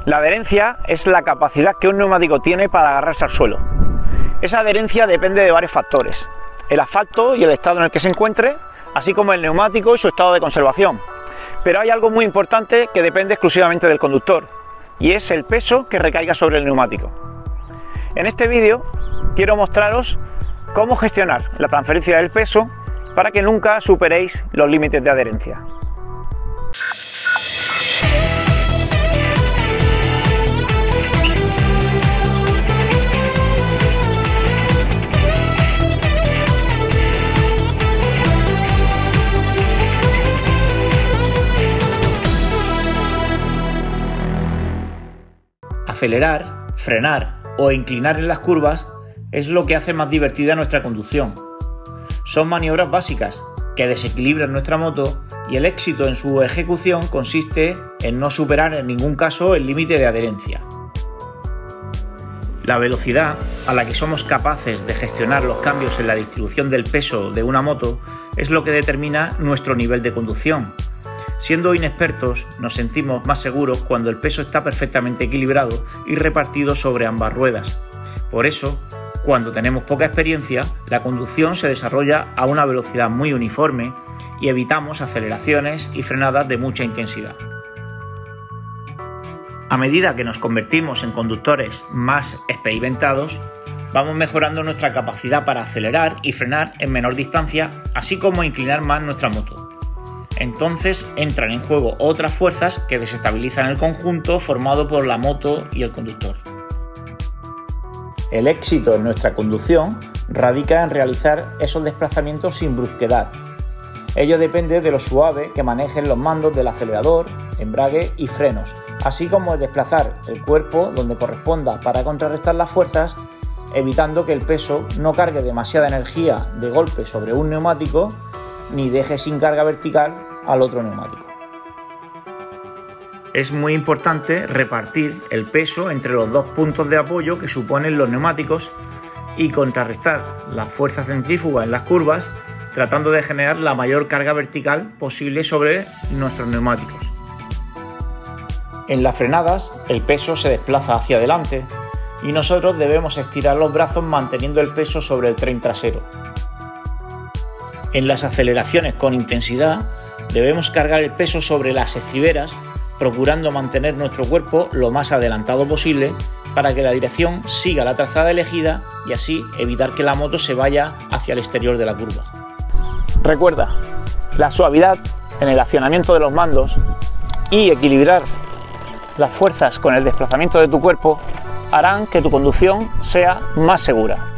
La adherencia es la capacidad que un neumático tiene para agarrarse al suelo. Esa adherencia depende de varios factores: el asfalto y el estado en el que se encuentre, así como el neumático y su estado de conservación. Pero hay algo muy importante que depende exclusivamente del conductor, y es el peso que recaiga sobre el neumático. En este vídeo quiero mostraros cómo gestionar la transferencia del peso para que nunca superéis los límites de adherencia. Acelerar, frenar o inclinar en las curvas es lo que hace más divertida nuestra conducción. Son maniobras básicas que desequilibran nuestra moto y el éxito en su ejecución consiste en no superar en ningún caso el límite de adherencia. La velocidad a la que somos capaces de gestionar los cambios en la distribución del peso de una moto es lo que determina nuestro nivel de conducción. Siendo inexpertos, nos sentimos más seguros cuando el peso está perfectamente equilibrado y repartido sobre ambas ruedas. Por eso, cuando tenemos poca experiencia, la conducción se desarrolla a una velocidad muy uniforme y evitamos aceleraciones y frenadas de mucha intensidad. A medida que nos convertimos en conductores más experimentados, vamos mejorando nuestra capacidad para acelerar y frenar en menor distancia, así como inclinar más nuestra moto. Entonces entran en juego otras fuerzas que desestabilizan el conjunto formado por la moto y el conductor. El éxito en nuestra conducción radica en realizar esos desplazamientos sin brusquedad. Ello depende de lo suave que manejen los mandos del acelerador, embrague y frenos, así como de desplazar el cuerpo donde corresponda para contrarrestar las fuerzas, evitando que el peso no cargue demasiada energía de golpe sobre un neumático ni deje sin carga vertical al otro neumático. Es muy importante repartir el peso entre los dos puntos de apoyo que suponen los neumáticos y contrarrestar la fuerza centrífuga en las curvas, tratando de generar la mayor carga vertical posible sobre nuestros neumáticos. En las frenadas, el peso se desplaza hacia adelante y nosotros debemos estirar los brazos manteniendo el peso sobre el tren trasero. En las aceleraciones con intensidad, debemos cargar el peso sobre las estriberas, procurando mantener nuestro cuerpo lo más adelantado posible para que la dirección siga la trazada elegida y así evitar que la moto se vaya hacia el exterior de la curva. Recuerda, la suavidad en el accionamiento de los mandos y equilibrar las fuerzas con el desplazamiento de tu cuerpo harán que tu conducción sea más segura.